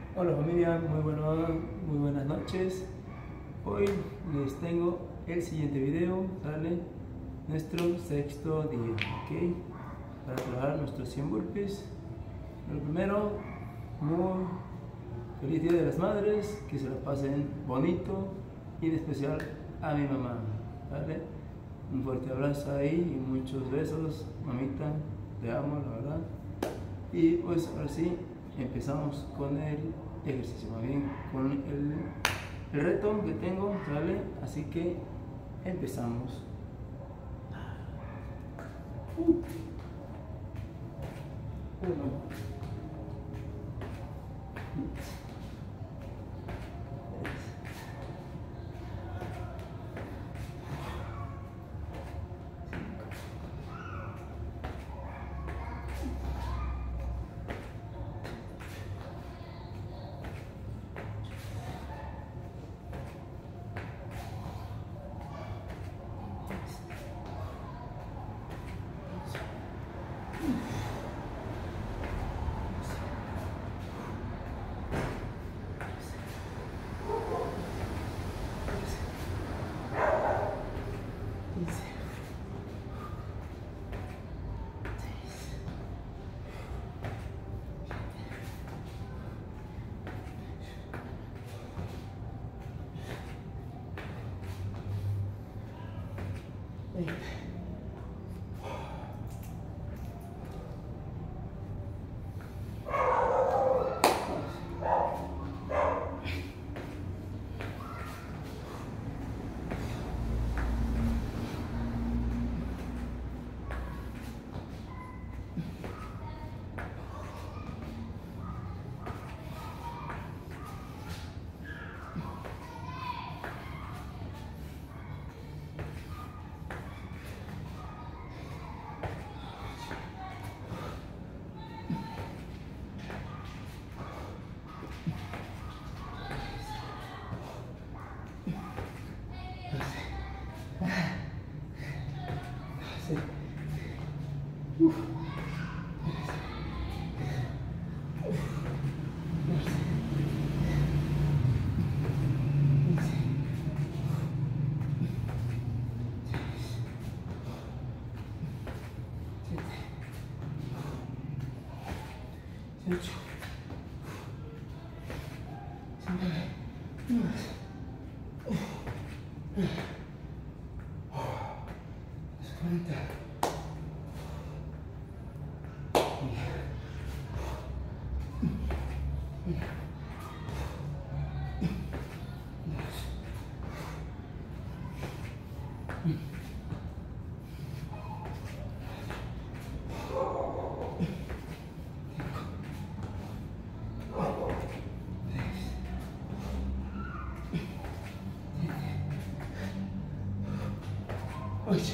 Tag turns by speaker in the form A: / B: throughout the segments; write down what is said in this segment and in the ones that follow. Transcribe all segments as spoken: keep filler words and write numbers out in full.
A: Hola familia, muy, bueno, muy buenas noches. Hoy les tengo el siguiente video, ¿sale? Nuestro sexto día, ¿ok? Para trabajar nuestros cien burpees. Lo primero, muy feliz Día de las Madres, que se la pasen bonito y en especial a mi mamá, ¿vale? Un fuerte abrazo ahí y muchos besos, mamita, te amo, la verdad. Y pues ahora sí, empezamos con el ejercicio, más bien con el, el reto que tengo, ¿vale? Así que empezamos. Uh. Uno. Uf. Ocho. cuarenta. Ocho.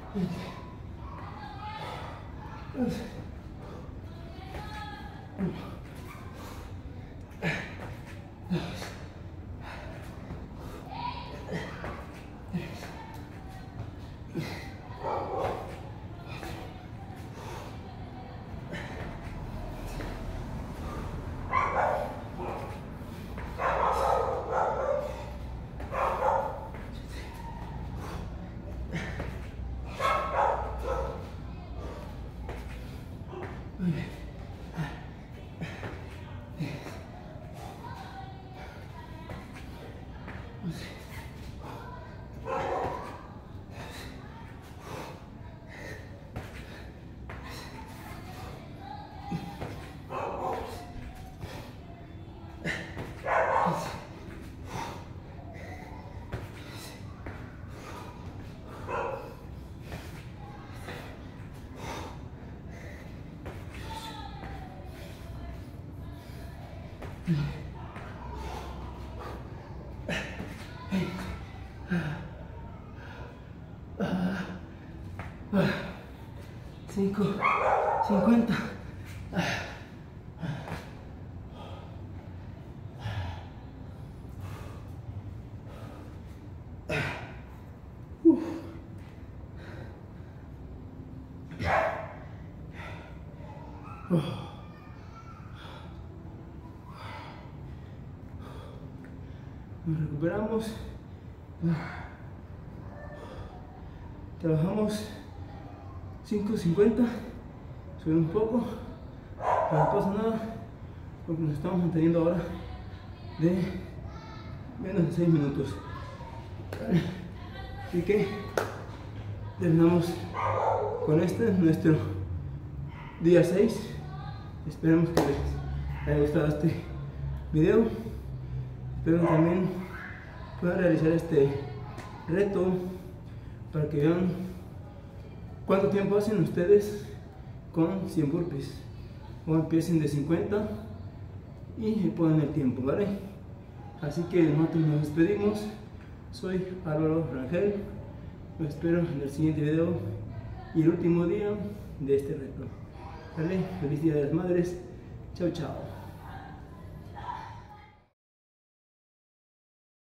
A: Cinco, cincuenta. Uf. Oh. Nos recuperamos. Trabajamos cinco cincuenta, subimos un poco, pero no pasa nada porque nos estamos manteniendo ahora de menos de seis minutos. Así que terminamos con este nuestro día seis. Esperemos que les haya gustado este video. Espero que también puedan realizar este reto para que vean cuánto tiempo hacen ustedes con cien burpees. O empiecen de cincuenta y ponen el tiempo, ¿vale? Así que nosotros nos despedimos. Soy Álvaro Rangel. Los espero en el siguiente video y el último día de este reto. ¿Vale? Feliz Día de las Madres. Chao, chao.